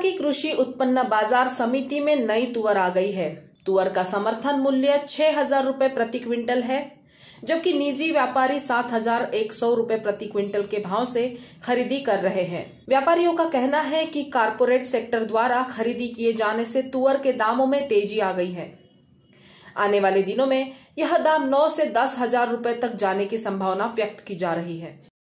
की कृषि उत्पन्न बाजार समिति में नई तुअर आ गई है। तुअर का समर्थन मूल्य 6,000 रुपए प्रति क्विंटल है, जबकि निजी व्यापारी 7,100 रुपए प्रति क्विंटल के भाव से खरीदी कर रहे हैं। व्यापारियों का कहना है कि कारपोरेट सेक्टर द्वारा खरीदी किए जाने से तुअर के दामों में तेजी आ गई है। आने वाले दिनों में यह दाम 9 से 10,000 रुपए तक जाने की संभावना व्यक्त की जा रही है।